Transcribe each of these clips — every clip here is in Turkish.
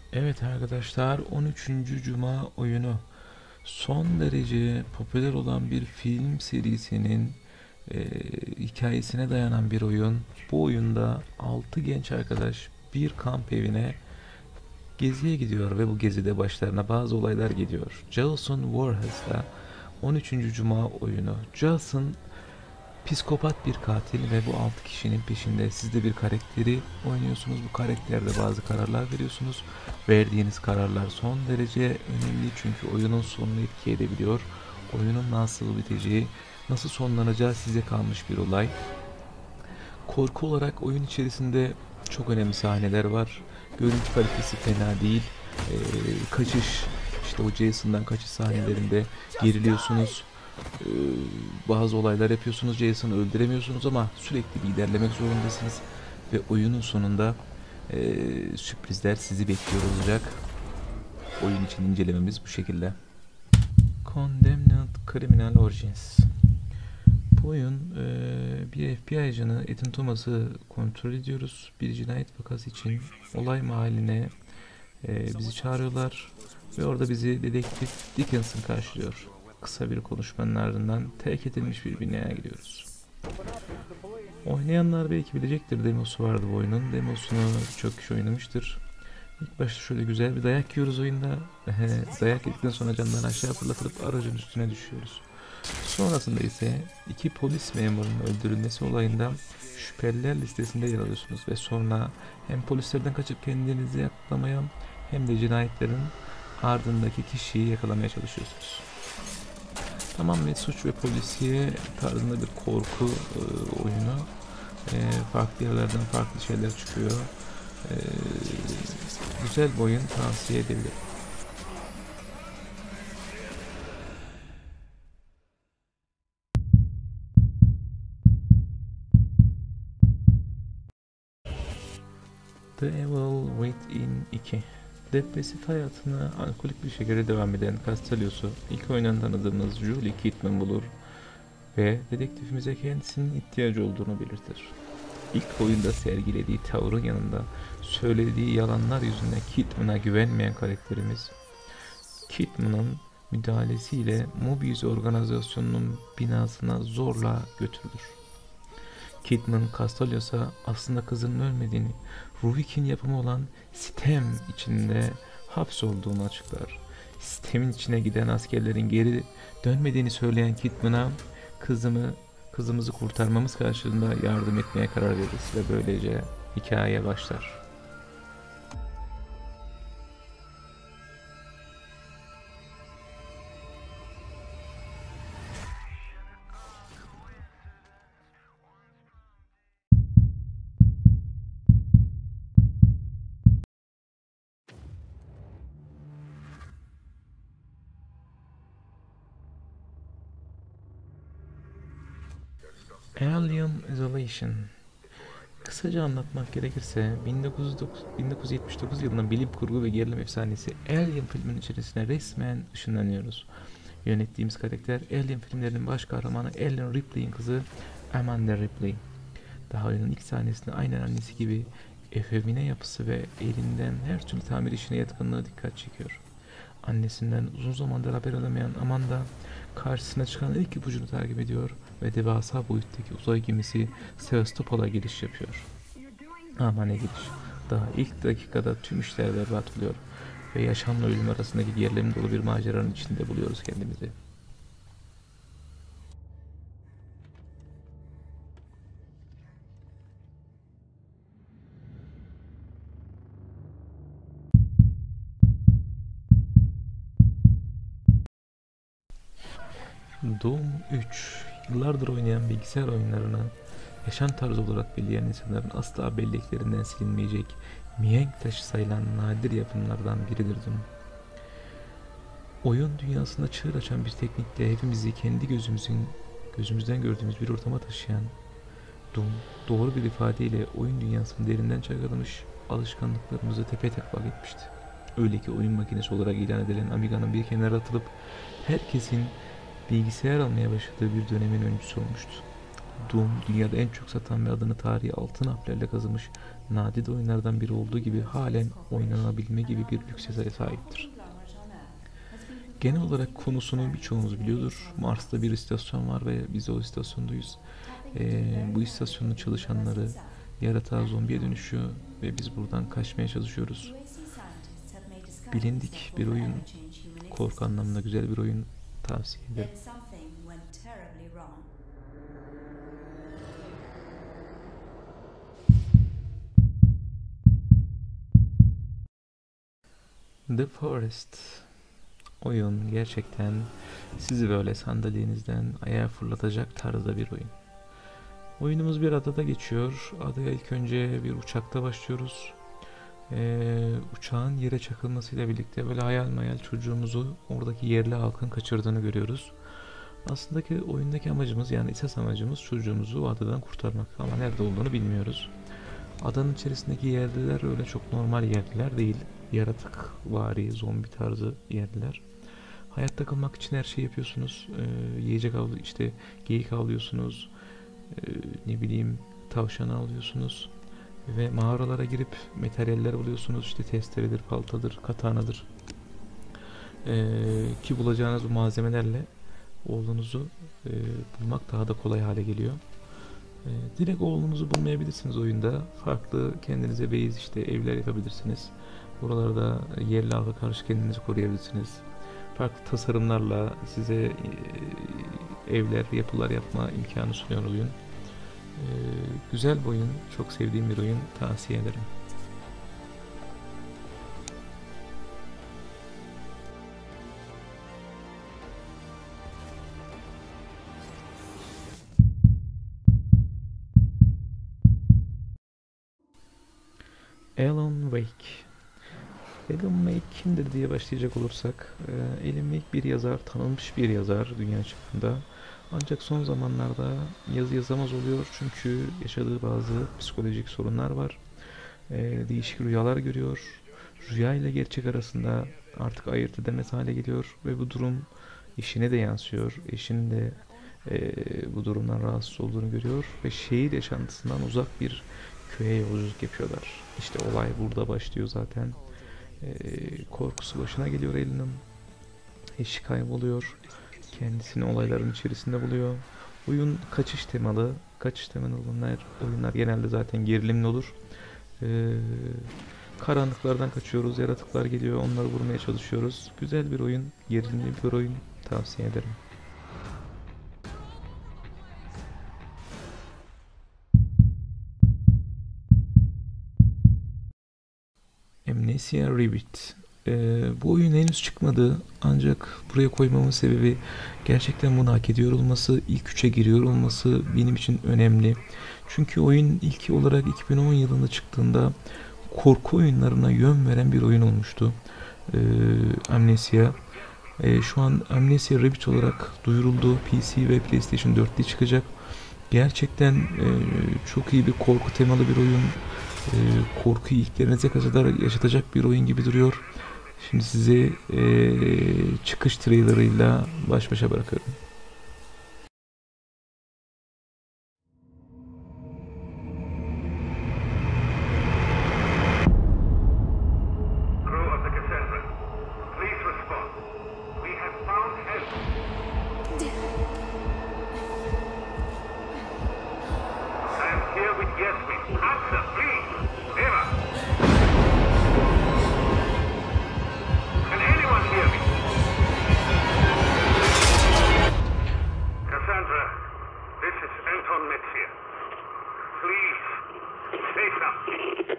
Evet arkadaşlar, 13. Cuma oyunu son derece popüler olan bir film serisinin hikayesine dayanan bir oyun. Bu oyunda 6 genç arkadaş bir kamp evine geziye gidiyor ve bu gezide başlarına bazı olaylar geliyor. Jason Voorhees'la 13. Cuma oyunu. Jason psikopat bir katil ve bu 6 kişinin peşinde. Siz de bir karakteri oynuyorsunuz. Bu karakterde bazı kararlar veriyorsunuz. Verdiğiniz kararlar son derece önemli çünkü oyunun sonunu etki edebiliyor. Oyunun nasıl biteceği, nasıl sonlanacağı size kalmış bir olay. Korku olarak oyun içerisinde çok önemli sahneler var. Görüntü kalitesi fena değil. Ee, kaçış, işte o Jason'dan kaçış sahnelerinde geriliyorsunuz. Ee, bazı olaylar yapıyorsunuz. Jason'ı öldüremiyorsunuz ama sürekli bir ilerlemek zorundasınız. Ve oyunun sonunda sürprizler sizi bekliyor olacak. Oyun için incelememiz bu şekilde. Condemned Criminal Origins. Bu oyun bir FBI ajanı Ethan Thomas'ı kontrol ediyoruz. Bir cinayet vakası için olay mahalline bizi çağırıyorlar ve orada bizi dedektif Dickinson karşılıyor. Kısa bir konuşmanın ardından terk edilmiş bir binaya gidiyoruz. Oynayanlar belki bilecektir, demosu vardı bu oyunun. Demosunu çok kişi oynamıştır. İlk başta şöyle güzel bir dayak yiyoruz oyunda. Dayak yedikten sonra camdan aşağı fırlatılıp aracın üstüne düşüyoruz. Sonrasında ise iki polis memurunun öldürülmesi olayından şüpheliler listesinde yer alıyorsunuz ve sonra hem polislerden kaçıp kendinizi yaklamaya hem de cinayetlerin ardındaki kişiyi yakalamaya çalışıyorsunuz. Tamamen suç ve polisiye tarzında bir korku oyunu. Farklı yerlerden farklı şeyler çıkıyor. E, güzel bir oyun, tavsiye edebilirim. The Evil Within 2. Depresif hayatına alkolik bir şekilde devam eden Castellos'u ilk oyundan tanıdığımız Julie Kidman bulur ve dedektifimize kendisinin ihtiyacı olduğunu belirtir. İlk oyunda sergilediği tavrın yanında söylediği yalanlar yüzünden Kidman'a güvenmeyen karakterimiz, Kidman'ın müdahalesiyle Mobius organizasyonunun binasına zorla götürülür. Kidman, Castellos'a aslında kızının ölmediğini, Ruvik'in yapımı olan sitem içinde hapsolduğunu açıklar. Sitemin içine giden askerlerin geri dönmediğini söyleyen Kidman'a kızımızı kurtarmamız karşılığında yardım etmeye karar veririz ve böylece hikaye başlar. Alien Isolation. Kısaca anlatmak gerekirse 1979 yılının bilim kurgu ve gerilim efsanesi Alien filminin içerisine resmen ışınlanıyoruz. Yönettiğimiz karakter Alien filmlerinin baş kahramanı Ellen Ripley'in kızı Amanda Ripley. Daha oyunun ilk sahnesinde aynen annesi gibi efemine yapısı ve elinden her türlü tamir işine yatkınlığı dikkat çekiyor. Annesinden uzun zamandır haber alamayan Amanda karşısına çıkan ilk ipucunu takip ediyor ve devasa boyuttaki uzay gemisi Sevastopol'a giriş yapıyor. Ama ne giriş. Daha ilk dakikada tüm işler berbat oluyor ve yaşamla ölüm arasındaki gerilim dolu bir maceranın içinde buluyoruz kendimizi. Doom 3. Yıllardır oynayan bilgisayar oyunlarını yaşam tarzı olarak belirleyen insanların asla belleklerinden silinmeyecek mihenk taşı sayılan nadir yapımlardan biridir Doom. Oyun dünyasında çığır açan bir teknikle hepimizi kendi gözümüzden gördüğümüz bir ortama taşıyan Doom, doğru bir ifadeyle oyun dünyasını derinden çaygalamış, alışkanlıklarımızı tepe etmişti. Öyle ki oyun makinesi olarak ilan edilen Amiga'nın bir kenara atılıp herkesin bilgisayar almaya başladığı bir dönemin öncüsü olmuştu. Doom, dünyada en çok satan ve adını tarihi altın harflerle kazımış nadide oyunlardan biri olduğu gibi halen oynanabilme gibi bir lükse sahiptir. Genel olarak konusunu birçoğunuz biliyordur. Mars'ta bir istasyon var ve biz o istasyondayız. Bu istasyonun çalışanları yaratığa, zombiye dönüşüyor ve biz buradan kaçmaya çalışıyoruz. Bilindik bir oyun, korku anlamında güzel bir oyun, tavsiye ederim. The Forest. Oyun gerçekten sizi böyle sandalyenizden ayağa fırlatacak tarzda bir oyun. Oyunumuz bir adada geçiyor. Adaya ilk önce bir uçakta başlıyoruz. Uçağın yere çakılmasıyla birlikte böyle hayal mayal çocuğumuzu oradaki yerli halkın kaçırdığını görüyoruz. Aslında ki oyundaki amacımız, yani esas amacımız çocuğumuzu o adadan kurtarmak, ama nerede olduğunu bilmiyoruz. Adanın içerisindeki yerliler öyle çok normal yerliler değil. Yaratık vari, zombi tarzı yerliler. Hayatta kalmak için her şey yapıyorsunuz. Yiyecek işte geyik avlıyorsunuz. Ne bileyim, tavşanı alıyorsunuz. Ve mağaralara girip materyaller buluyorsunuz. İşte testeredir, baltadır, katanadır. Ki bulacağınız bu malzemelerle oğlunuzu bulmak daha da kolay hale geliyor. Direkt oğlunuzu bulmayabilirsiniz oyunda. Farklı kendinize base, işte evler yapabilirsiniz. Buralarda yerli halka karşı kendinizi koruyabilirsiniz. Farklı tasarımlarla size evler, yapılar yapma imkanı sunuyor oyun. Güzel bir oyun, çok sevdiğim bir oyun, tavsiye ederim. Alan Wake. Alan Wake kimdir diye başlayacak olursak, Alan Wake bir yazar, tanınmış bir yazar dünya çapında. Ancak son zamanlarda yazı yazamaz oluyor çünkü yaşadığı bazı psikolojik sorunlar var. Değişik rüyalar görüyor. Rüya ile gerçek arasında artık ayırt edemez hale geliyor ve bu durum eşine de yansıyor. Eşinin de bu durumdan rahatsız olduğunu görüyor ve şehir yaşantısından uzak bir köye yolculuk yapıyorlar. İşte olay burada başlıyor zaten. Korkusu başına geliyor Ellen'ın. Eşi kayboluyor. Kendisini olayların içerisinde buluyor. Oyun kaçış temalı. Kaçış temalı oyunlar genelde zaten gerilimli olur. Karanlıklardan kaçıyoruz. Yaratıklar geliyor. Onları vurmaya çalışıyoruz. Güzel bir oyun. Gerilimli bir oyun. Tavsiye ederim. Amnesia Rebirth. Bu oyun henüz çıkmadı, ancak buraya koymamın sebebi gerçekten bunu hak ediyor olması, ilk üçe giriyor olması benim için önemli. Çünkü oyun ilk olarak 2010 yılında çıktığında korku oyunlarına yön veren bir oyun olmuştu. Amnesia. Şu an Amnesia Rebirth olarak duyuruldu. PC ve PlayStation 4'te çıkacak. Gerçekten çok iyi bir korku temalı bir oyun. Korkuyu ilklerinize kadar yaşatacak bir oyun gibi duruyor. Şimdi sizi çıkış trailerıyla baş başa bırakıyorum. Crew of the Cassandra, please respond. We have found help. I am here with Yasmin. Answer, please. Eva. Can anyone hear me? Cassandra, this is Anton Metzia. Please, say something.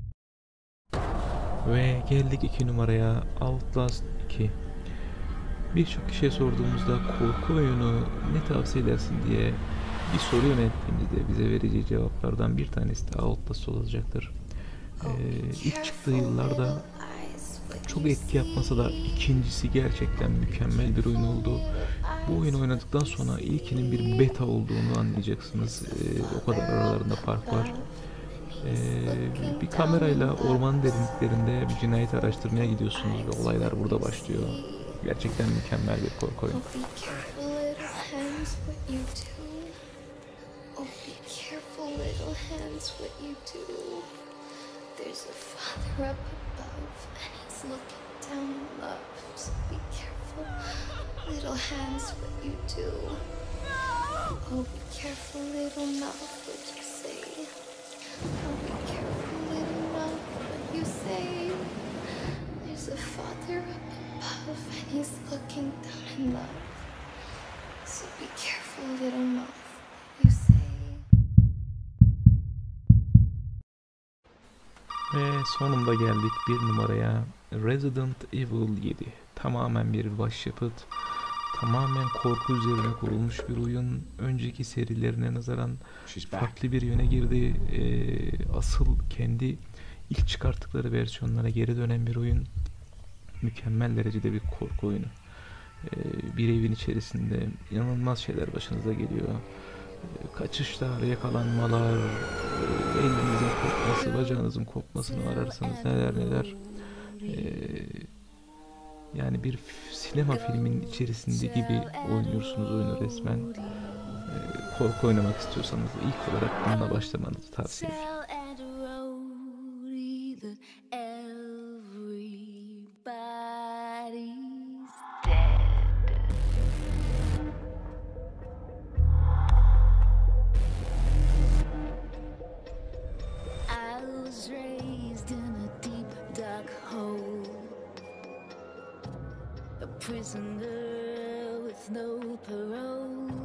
Ve geldik 2 numaraya, Outlast 2. Birçok kişiye sorduğumuzda korku oyunu ne tavsiye edersin diye bir soru yönelttiğimizde bize vereceği cevaplardan bir tanesi de Outlast olacaktır. İlk çıktığı yıllarda çok etki yapmasa da ikincisi gerçekten mükemmel bir oyun oldu. Bu oyunu oynadıktan sonra ilkinin bir beta olduğunu anlayacaksınız. O kadar aralarında fark var. Bir kamerayla orman derinliklerinde bir cinayet araştırmaya gidiyorsunuz ve olaylar burada başlıyor. Gerçekten mükemmel bir korku oyunu. There's a father up above, and he's looking down in love. So be careful, little hands, what you do. Oh, be careful, little mouth, what you say. Oh, be careful, little mouth, what you say. There's a father up above, and he's looking down in love. So be careful, little mouth, what you say. Ve sonunda geldik bir numaraya. Resident Evil 7. Tamamen bir başyapıt. Tamamen korku üzerine kurulmuş bir oyun. Önceki serilerine nazaran farklı bir yöne girdi. Asıl kendi ilk çıkarttıkları versiyonlara geri dönen bir oyun. Mükemmel derecede bir korku oyunu. Bir evin içerisinde inanılmaz şeyler başınıza geliyor. Kaçışlar, yakalanmalar, elinizin kopması, bacağınızın kopmasını ararsanız neler neler. Yani bir sinema filminin içerisinde gibi oynuyorsunuz oyunu resmen. Korku oynamak istiyorsanız ilk olarak bununla başlamanızı tavsiye ederim. Prisoner with no parole.